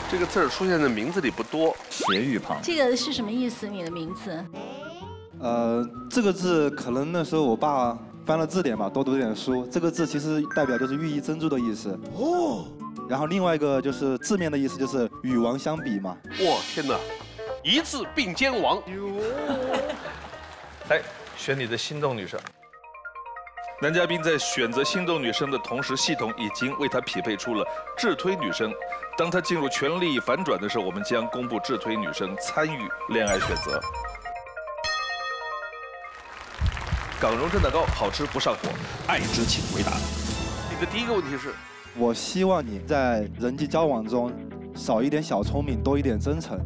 这个字儿出现在名字里不多， 斜玉旁。 这个是什么意思？你的名字？ 这个字可能那时候我爸翻了字典嘛，多读点书。这个字其实代表就是寓意珍珠的意思。哦。然后另外一个就是字面的意思就是与王相比嘛。 哇，天哪！一字并肩王。 来选你的心动女生。男嘉宾在选择心动女生的同时，系统已经为他匹配出了智推女生。当他进入权力反转的时候，我们将公布智推女生参与恋爱选择。港蓉真的高，好吃不上火，爱之请回答。 你的第一个问题是， 我希望你在人际交往中少一点小聪明，多一点真诚。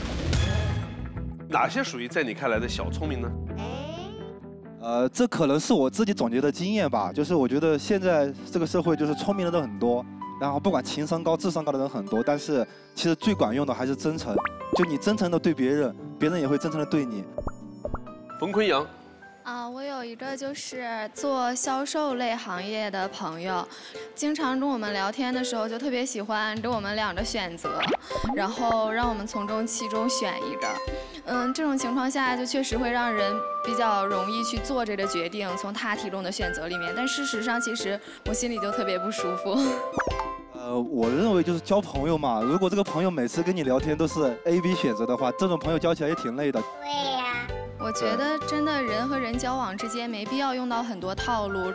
哪些属于在你看来的小聪明呢？ 这可能是我自己总结的经验吧，就是我觉得现在这个社会就是聪明的人很多，然后不管情商高、智商高的人很多，但是其实最管用的还是真诚。就你真诚的对别人，别人也会真诚的对你。 冯坤阳。 我有一个就是做销售类行业的朋友，经常跟我们聊天的时候就特别喜欢给我们两个选择，然后让我们从其中选一个。这种情况下就确实会让人比较容易去做这个决定，从他提供的选择里面。但事实上，其实我心里就特别不舒服。 我认为就是交朋友嘛，如果这个朋友每次跟你聊天都是 A、B 选择的话，这种朋友交起来也挺累的。 对呀。我觉得真的人和人交往之间没必要用到很多套路。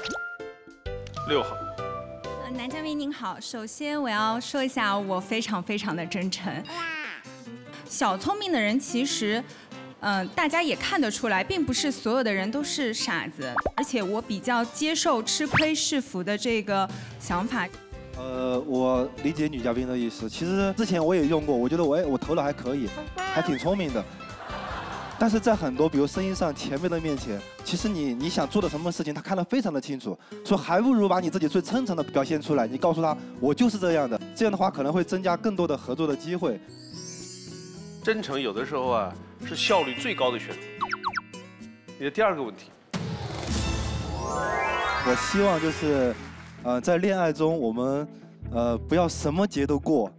6号。 男嘉宾您好，首先我要说一下，我非常的真诚。小聪明的人其实，大家也看得出来，并不是所有的人都是傻子，而且我比较接受吃亏是福的这个想法。 我理解女嘉宾的意思，其实之前我也用过，我觉得我头脑还可以，还挺聪明的。但是在很多比如生意上前辈的面前，其实你想做的什么事情，他看得非常的清楚，说还不如把你自己最真诚的表现出来，你告诉他我就是这样的，这样的话可能会增加更多的合作的机会。 真诚有的时候啊是效率最高的选择。你的第二个问题， 我希望就是在恋爱中我们不要什么节都过。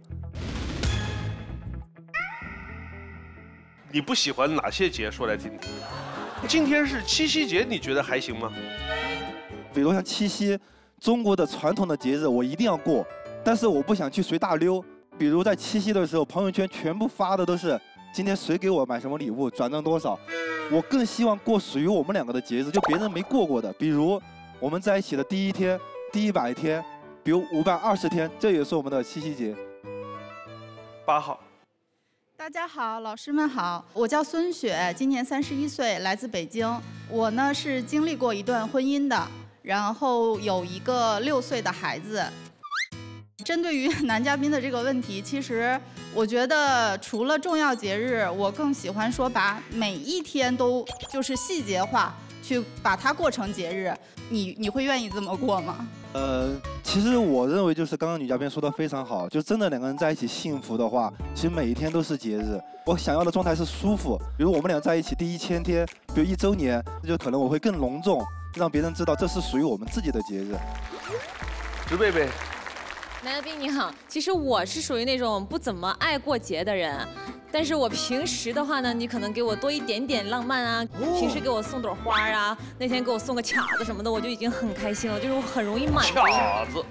你不喜欢哪些节？说来听听。今天是七夕节，你觉得还行吗？ 比如像七夕，中国的传统的节日我一定要过，但是我不想去随大溜。比如在七夕的时候，朋友圈全部发的都是今天谁给我买什么礼物，转账多少。我更希望过属于我们两个的节日，就别人没过过的，比如我们在一起的第1天、第100天，比如520天，这也是我们的七夕节。 8号。 大家好，老师们好，我叫孙雪，今年31岁，来自北京。我呢是经历过一段婚姻的，然后有一个6岁的孩子。针对于男嘉宾的这个问题，其实我觉得除了重要节日，我更喜欢说把每一天都就是细节化，去把它过成节日。你会愿意这么过吗？ 其实我认为就是刚刚女嘉宾说的非常好，就真的两个人在一起幸福的话，其实每一天都是节日。我想要的状态是舒服，比如我们俩在一起第1000天，比如1周年，就可能我会更隆重，让别人知道这是属于我们自己的节日。 植贝贝。 男嘉宾你好，其实我是属于那种不怎么爱过节的人，但是我平时的话呢，你可能给我多一点点浪漫啊，平时给我送朵花啊，那天给我送个卡子什么的，我就已经很开心了，就是我很容易满足。 卡子。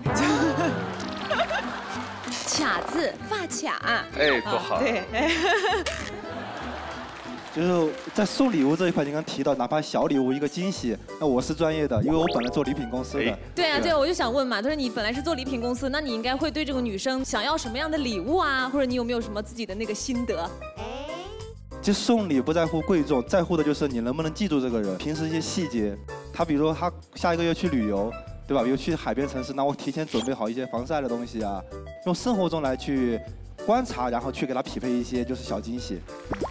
卡子，发卡。 哎，多好。 对。 就是在送礼物这一块，你刚刚提到，哪怕小礼物一个惊喜，那我是专业的，因为我本来做礼品公司的。 对啊，对啊，我就想问嘛，他说你本来是做礼品公司，那你应该会对这个女生想要什么样的礼物啊，或者你有没有什么自己的那个心得？ 其实送礼不在乎贵重，在乎的就是你能不能记住这个人，平时一些细节。他比如他下一个月去旅游，对吧？比如去海边城市，那我提前准备好一些防晒的东西啊，用生活中来去观察，然后去给他匹配一些就是小惊喜。